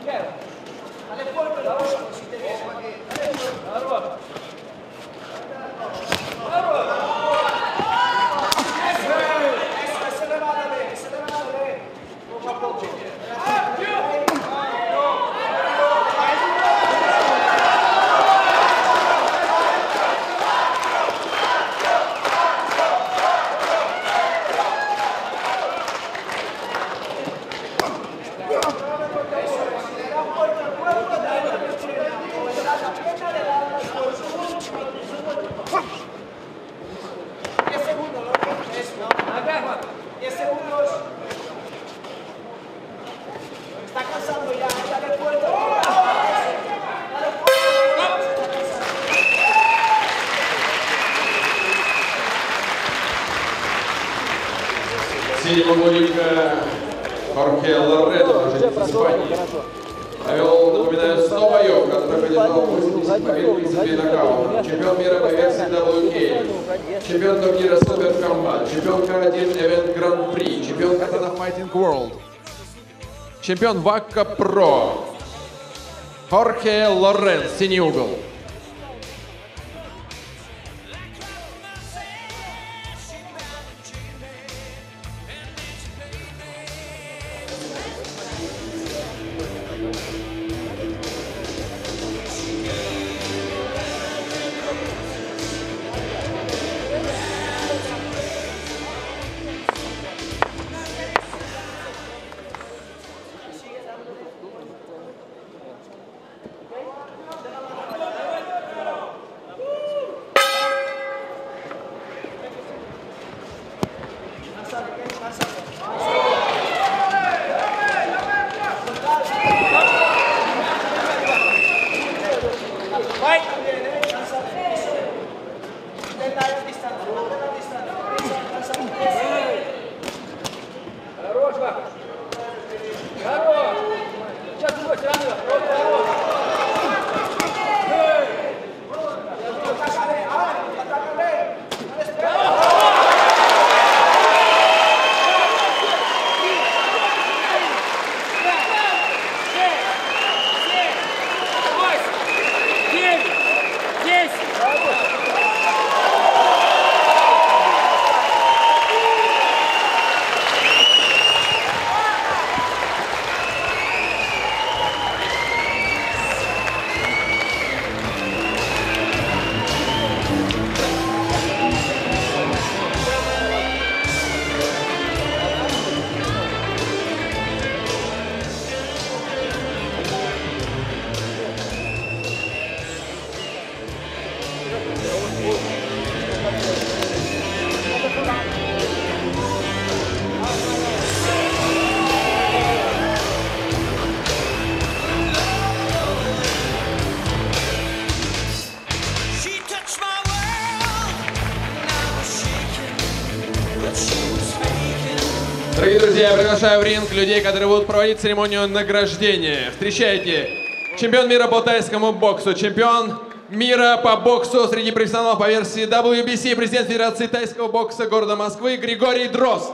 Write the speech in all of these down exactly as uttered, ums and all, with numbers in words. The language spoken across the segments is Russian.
Синего Хорхе Лоррено, житель Испании, провел, напоминаю, сто боев, который поддержал восемьдесят побед при себе нокаутом, чемпион мира по версии дабл ю кей, чемпион турнира Супер Комбат, чемпион Каратин Event Гран-при, чемпион Катана Fighting World, чемпион Вакка Про, Хорхе Лоррен, синий угол. Дорогие друзья, я приглашаю в ринг людей, которые будут проводить церемонию награждения. Встречайте, чемпион мира по тайскому боксу, чемпион мира по боксу среди профессионалов по версии дабл ю би си, президент Федерации тайского бокса города Москвы Григорий Дрозд.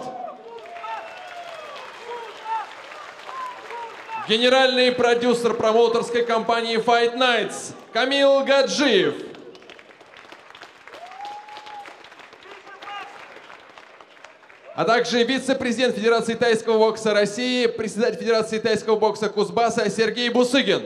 Генеральный продюсер промоутерской компании Fight Nights Камил Гаджиев. А также вице-президент Федерации тайского бокса России, председатель Федерации тайского бокса Кузбасса Сергей Бусыгин.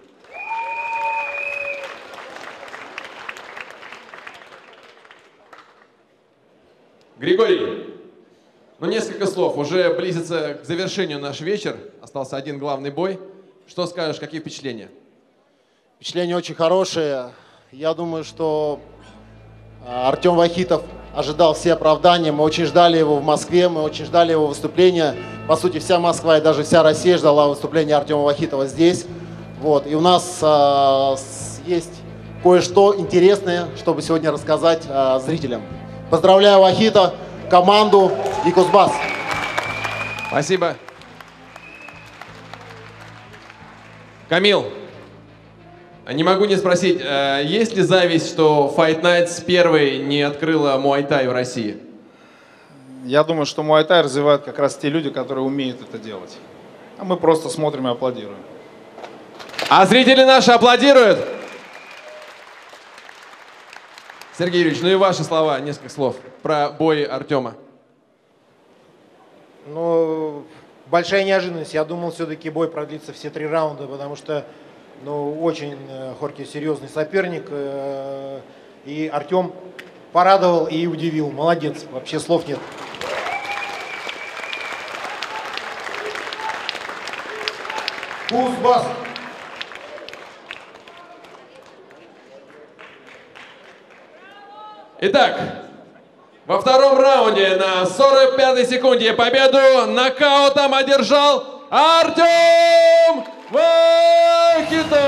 Григорий, ну несколько слов. Уже близится к завершению наш вечер. Остался один главный бой. Что скажешь, какие впечатления? Впечатления очень хорошие. Я думаю, что Артем Вахитов ожидал все оправдания. Мы очень ждали его в Москве, мы очень ждали его выступления. По сути, вся Москва и даже вся Россия ждала выступления Артема Вахитова здесь. Вот. И у нас э, есть кое-что интересное, чтобы сегодня рассказать э, зрителям. Поздравляю Вахита, команду и Кузбасс. Спасибо. Камил, не могу не спросить, есть ли зависть, что Fight Nights первой не открыла муай-тай в России? Я думаю, что муай-тай развивают как раз те люди, которые умеют это делать. А мы просто смотрим и аплодируем. А зрители наши аплодируют. Сергей Юрьевич, ну и ваши слова, несколько слов про бой Артема. Ну, большая неожиданность. Я думал, все-таки бой продлится все три раунда, потому что, ну, очень Хорхе серьезный соперник. И Артем порадовал и удивил. Молодец. Вообще слов нет. Кузбасс. Итак, во втором раунде на сорок пятой секунде победу нокаутом одержал Артем Вахитов!